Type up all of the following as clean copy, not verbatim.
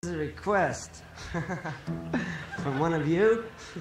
A request from one of you.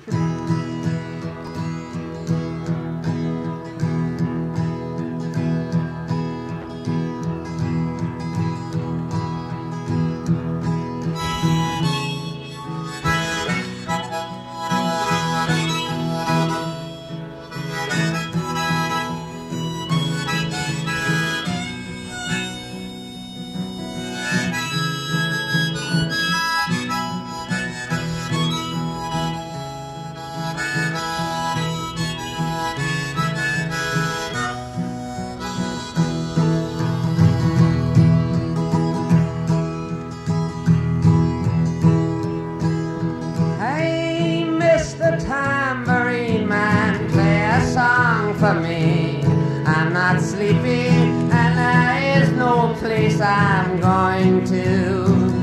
Tambourine man, play a song for me. I'm not sleepy and there is no place I'm going to.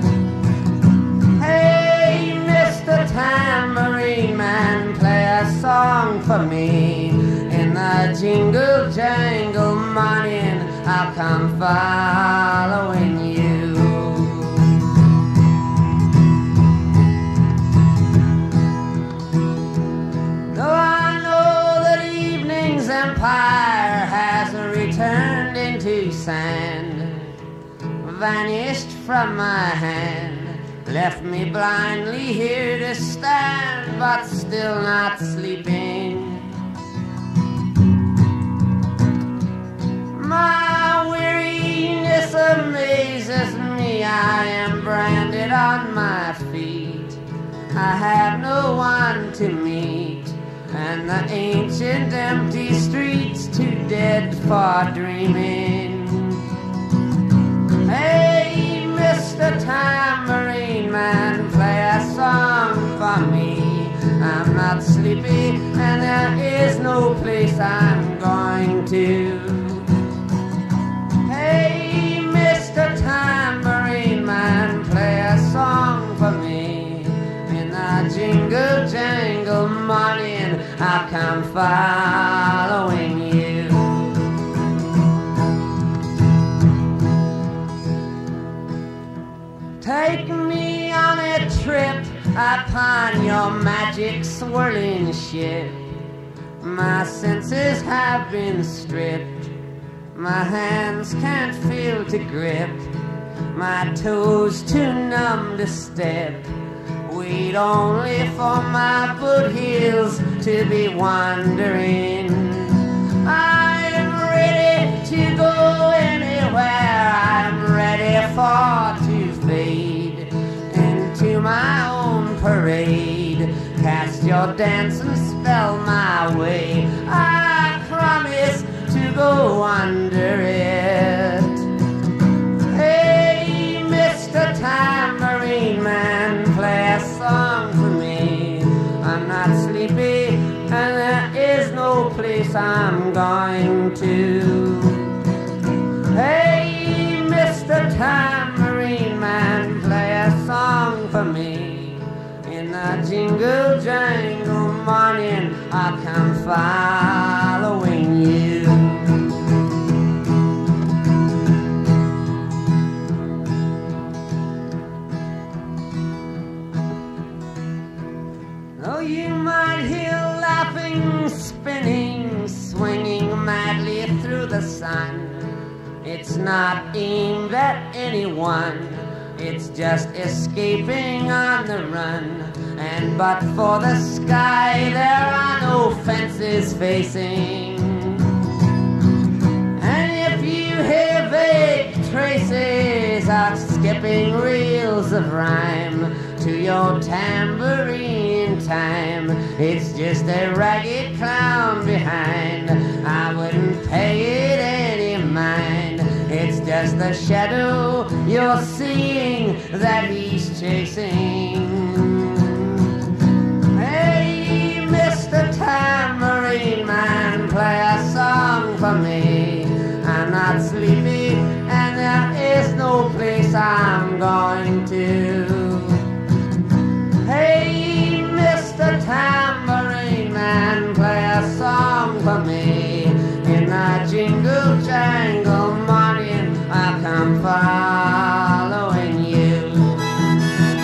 Hey, Mr. Tambourine man, play a song for me. In the jingle jangle morning, I'll come following you. Empire has returned into sand, vanished from my hand, left me blindly here to stand, but still not sleeping. My weariness amazes me, I am branded on my feet, I have no one to meet, and the ancient empty streets too dead for dreaming. Hey, Mr. Tambourine man, play a song for me. I'm not sleepy and there is no place I'm going to. Hey, Mr. Tambourine man, play a song for me. In the jingle jangle morning, I'll come following you. Take me on a trip upon your magic swirling ship. My senses have been stripped, my hands can't feel to grip, my toes too numb to step. Wait only for my boot heels to be wandering. I'm ready to go anywhere, I'm ready for to fade into my own parade. Cast your dancing spell my way, I promise to go under it. Hey, Mr. Tambourine man, play a song for me. I'm not sleepy and there is no place I'm going to. Hey, Mr. Tambourine man, play a song for me. In the jingle jangle morning, I'll come following you. Oh, you might hear laughing, spinning, swinging madly through the sun. It's not aimed at anyone, it's just escaping on the run. And but for the sky, there are no fences facing. And if you hear vague traces of skipping reels of rhyme to your tambourine time, it's just a ragged clown behind. I wouldn't pay it any mind. It's just the shadow you're seeing that he's chasing. Hey, Mr. Tambourine man, play a song for me. I'm not sleepy and there is no place I'm going to. Hey, Mr. Tambourine man, play a song for me. In the jingle jangle morning, I'll come following you.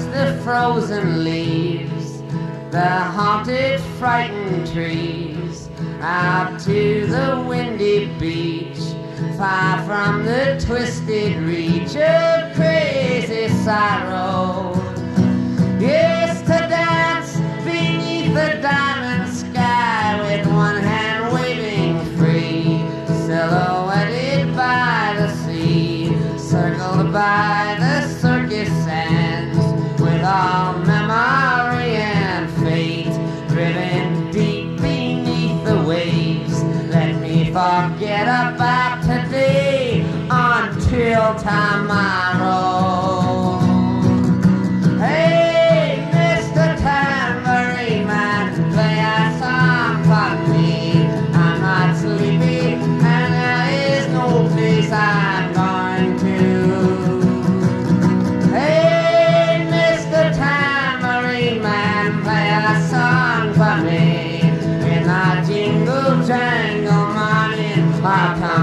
the frozen leaves, the haunted, frightened trees, out to the windy beach, far from the twisted reach of crazy sorrow. Yes, to dance beneath the diamond sky with one hand waving free, silhouetted by the sea, circled by the circus sands, with all memory and fate driven deep beneath the waves. Let me forget about today until tomorrow. Hey, Mr. Tambourine Man, play a song for me. I'm not sleepy and there is no place I'm going to. Hey, Mr. Tambourine Man, play a song for me. In a jingle jangle morning, our